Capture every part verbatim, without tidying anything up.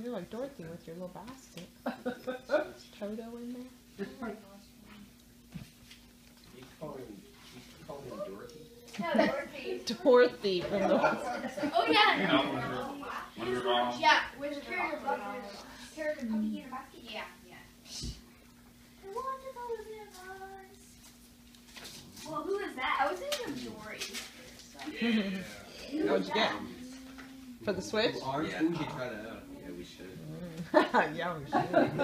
You're like Dorothy with your little basket. Is Toto in there? You call him, you call him Dorothy? Yeah, Dorothy. Dorothy from the. Oh yeah. You know, when you're, when you're wrong. Yeah, with the carrot carrot puppy in a basket. Yeah, yeah. I wanted all of them guys. Well, who is that? I was thinking of Dory. What'd you get? For the Switch? Orange? Yeah. Ooh, you try that out. Yeah, we should. Yeah, we should.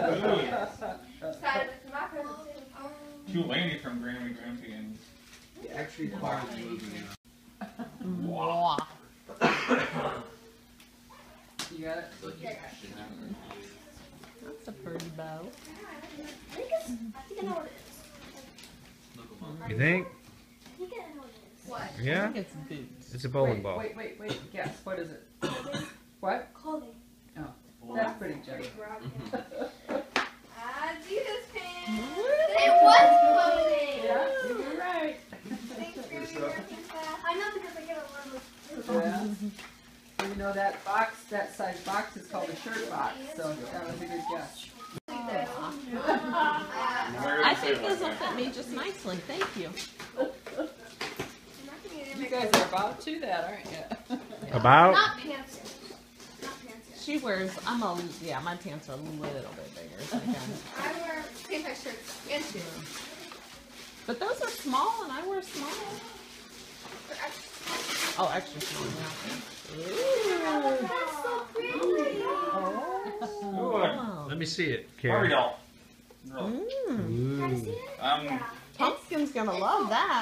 Tulane from Grammy Grampy and It actually requires moving. Mwah. You got it? That's a pretty bow. I think it's, I think I know what it is. You think? I think I know what it is. What? I Yeah? think it's boots. It's a bowling wait, ball. Wait, wait, wait. Guess. What is it? What? Clothing. Oh, that's pretty Jenny. Adidas pants. It was clothing. Yeah, you were right. Thanks for giving me your fast. I know because I get a lot of. Yeah. So you know that box, that size box is called a shirt box. So that was a good guess. I think those will fit me just nicely. Thank you. You guys are about to that, aren't you? About? Not pants. Not pants. She wears, I'm a, yeah, my pants are a little bit bigger. So I can. I wear same size shirts and shoes. But those are small and I wear small. Oh, extra small, yeah. That's so pretty. Oh. Let me see it, Barbie Karen. doll. Really. Mm. Ooh. Um, Pumpkin's gonna love that.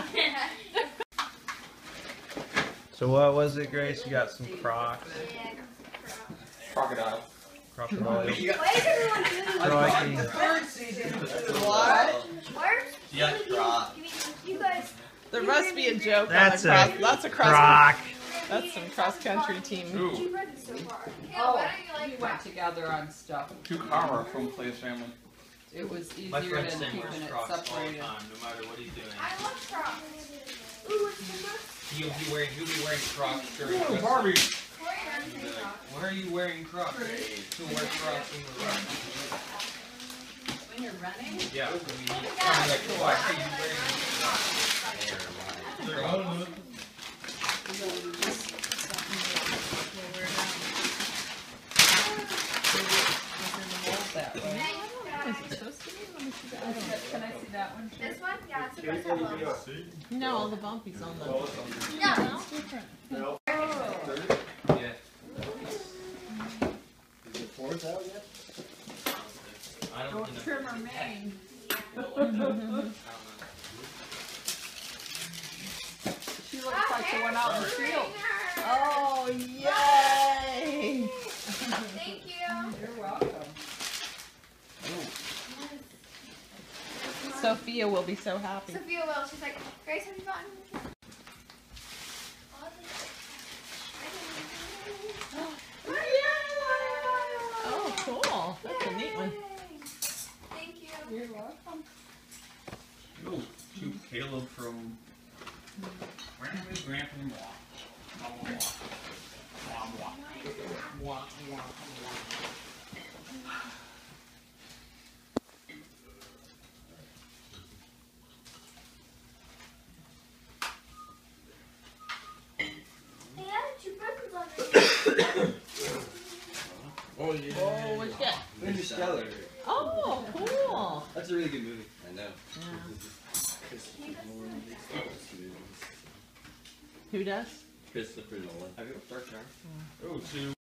So what was it, Grace? You got some Crocs. crocodile. Crocodile. Why is everyone doing Crikey. What? Where's Yeah, Croc. you guys? There must be a joke That's on the a cross. That's a cross. Croc. That's some cross country team. Ooh, Two presents so far. Yeah, Oh, why don't you we like went together on stuff. two Kara from Play's Family. It was easier My than friend Sam keeping wears it Crocs all the separated. time, no matter what he's doing. I love Crocs. Ooh, what's the book? He'll be wearing, he'll be wearing Crocs during Ooh, Christmas. Barbie. Corey runs He'll in be like, Crocs. why are you wearing Crocs? He'll wear Crocs when we're running. When you're running? Yeah, when we I'm like, why are you wearing Crocs? That way. Is it supposed to be? Let me see that. Can I see that one? This one? Yeah, it's the first one. No, all the bumpies on the. No. It's different. Oh. Yeah. Is the fourth out yet? I don't Don't know. trim her mane. She looks like the one out in the field. Oh, yay! Thank you. You're welcome. Sophia will be so happy. Sophia will. She's like, Grace, have you gotten? Oh, cool. That's a neat one. Thank you. You're welcome. Ooh, two Caleb from Grammy Grampy. Mwah. Mwah, mwah. Mwah, mwah. Mwah, mwah, mwah. Hey, I had two presents on there. Oh, yeah. Oh, what'd you get? Interstellar. Oh, cool. That's a really good movie. I know. Yeah. Christopher Nolan makes the best movies. Who does? Christopher Nolan. Have you ever Dark Tower? Ooh, two